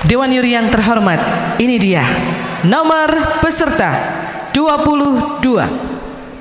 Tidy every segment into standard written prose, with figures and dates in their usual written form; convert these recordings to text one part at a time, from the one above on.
Dewan Juri yang terhormat, ini dia nomor peserta 22.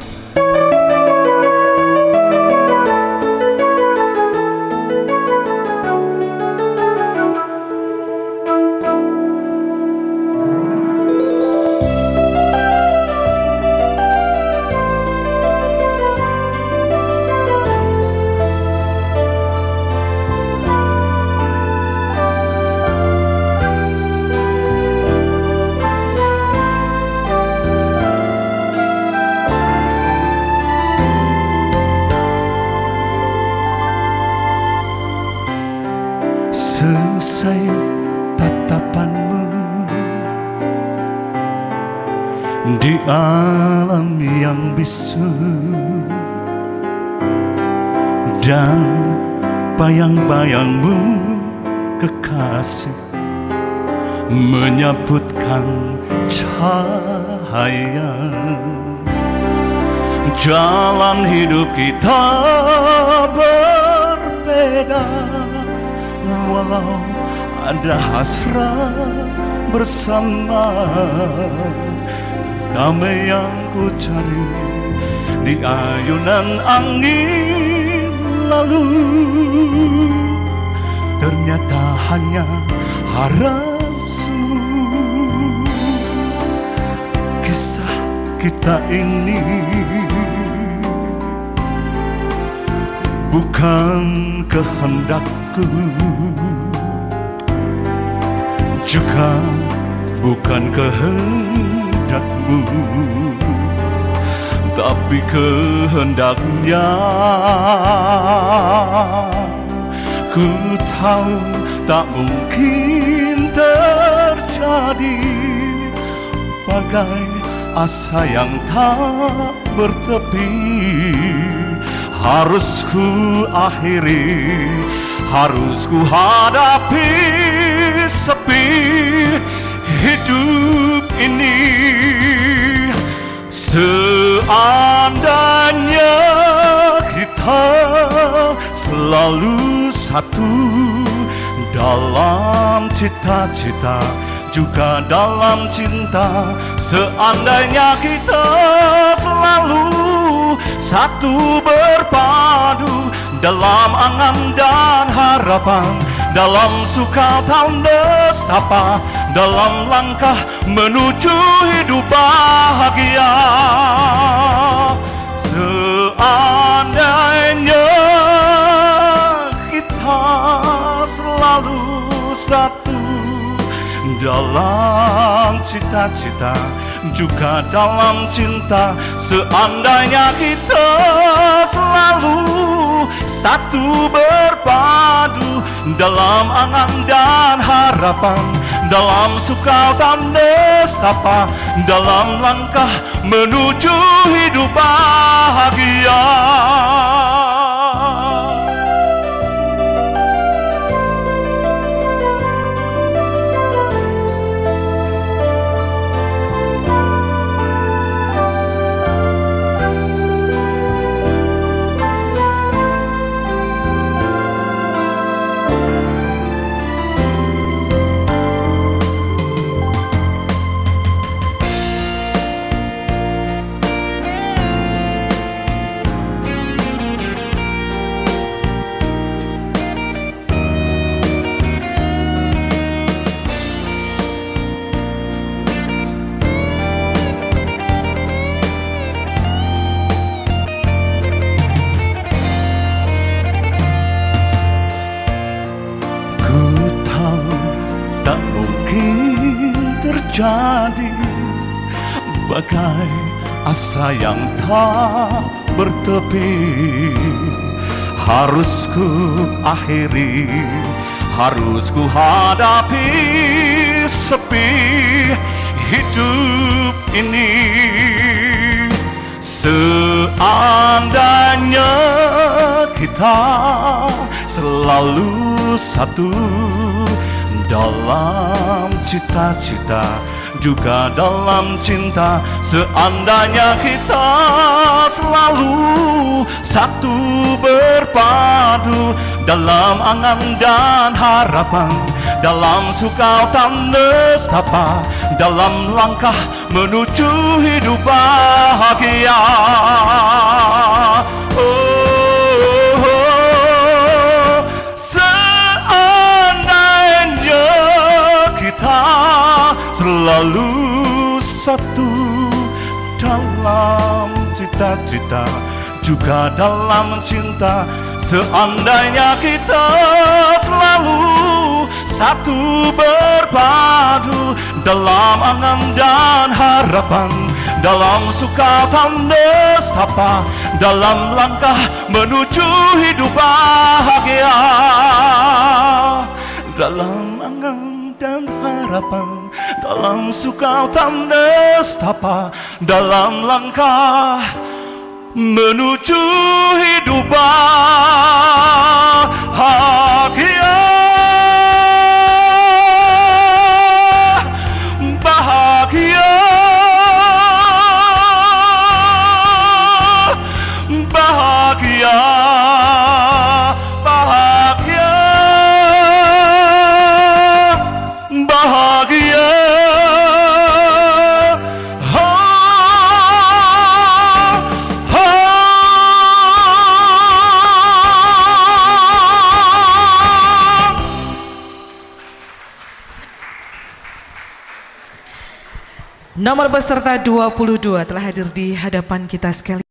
Selesai tatapanmu di alam yang bisu, dan bayang-bayangmu kekasih menyebutkan cahaya. Jalan hidup kita berbeda, walau ada hasrat bersama. Damai yang ku cari di ayunan angin lalu, ternyata hanya harap semu. Kisah kita ini bukan kehendakku, juga bukan kehendakmu, tapi kehendaknya. Ku tahu tak mungkin terjadi, bagai asa yang tak bertepi. Harus ku akhiri, harus ku hadapi sepi hidup ini. Seandainya kita selalu satu dalam cita-cita, juga dalam cinta. Seandainya kita selalu satu berpadu dalam angan dan harapan, dalam suka dan nestapa, dalam langkah menuju hidup bahagia. Seandainya kita selalu satu dalam cita-cita, juga dalam cinta. Seandainya kita selalu satu berpadu dalam angan dan harapan, dalam suka dan nestapa, dalam langkah menuju hidup bahagia. Terjadi bagai asa yang tak bertepi. Harus ku akhiri, harus ku hadapi sepi hidup ini. Seandainya kita selalu satu dalam cita-cita, juga dalam cinta. Seandainya kita selalu satu berpadu, dalam angan dan harapan, dalam suka dan nestapa, dalam langkah menuju hidup bahagia. Seandainya kita selalu satu dalam cita-cita, juga dalam cinta. Seandainya kita selalu satu berpadu, dalam angan dan harapan, dalam suka dan nestapa, dalam langkah menuju hidup bahagia. Dalam angan dan harapan, dalam suka dan nestapa, dalam langkah menuju hidup bahagia. Bahagia, bahagia, bahagia, bahagia. Nomor peserta 22 telah hadir di hadapan kita sekalian.